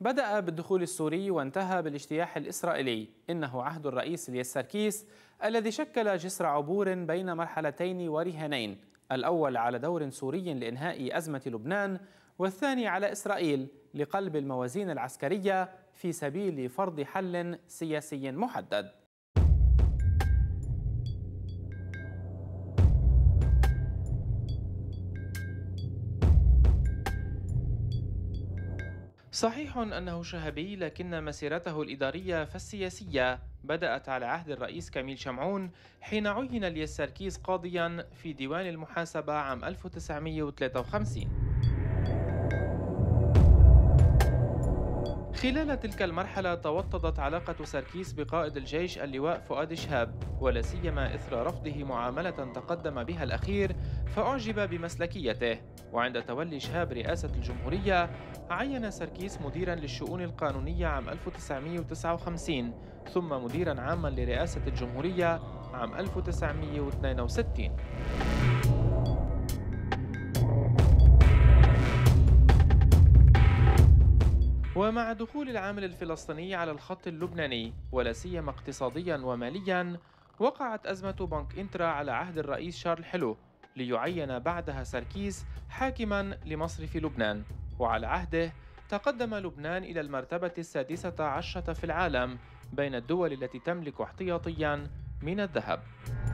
بدأ بالدخول السوري وانتهى بالاجتياح الإسرائيلي. إنه عهد الرئيس الياس سركيس الذي شكل جسر عبور بين مرحلتين ورهانين، الأول على دور سوري لإنهاء أزمة لبنان، والثاني على إسرائيل لقلب الموازين العسكرية في سبيل فرض حل سياسي محدد. صحيح أنه شهبي، لكن مسيرته الإدارية فالسياسية بدأت على عهد الرئيس كميل شمعون حين عين الياس سركيس قاضيا في ديوان المحاسبة عام 1953. خلال تلك المرحلة توطدت علاقة سركيس بقائد الجيش اللواء فؤاد شهاب، ولا سيما إثر رفضه معاملة تقدم بها الأخير، فأعجب بمسلكيته. وعند تولي شهاب رئاسة الجمهورية عين سركيس مديرا للشؤون القانونية عام 1959، ثم مديرا عاما لرئاسة الجمهورية عام 1962. ومع دخول العامل الفلسطيني على الخط اللبناني ولا سيما اقتصاديا وماليا، وقعت أزمة بنك إنترا على عهد الرئيس شارل حلو، ليعين بعدها سركيس حاكما لمصرف لبنان. وعلى عهده تقدم لبنان إلى المرتبة السادسة عشرة في العالم بين الدول التي تملك احتياطيا من الذهب.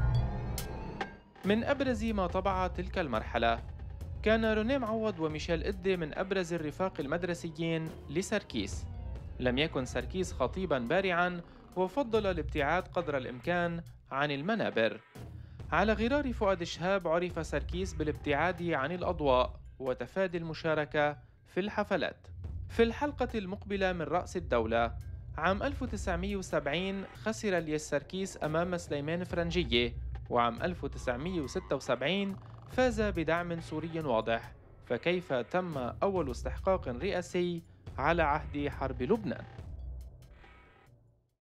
من أبرز ما طبع تلك المرحلة كان روني معوض وميشيل إدي من أبرز الرفاق المدرسيين لسركيس. لم يكن سركيس خطيبا بارعا، وفضل الابتعاد قدر الإمكان عن المنابر. على غرار فؤاد شهاب عرف سركيس بالابتعاد عن الأضواء وتفادي المشاركة في الحفلات. في الحلقة المقبلة من رأس الدولة عام 1970 خسر الياس سركيس أمام سليمان فرنجية، وعام 1976 فاز بدعم سوري واضح. فكيف تم أول استحقاق رئاسي على عهد حرب لبنان؟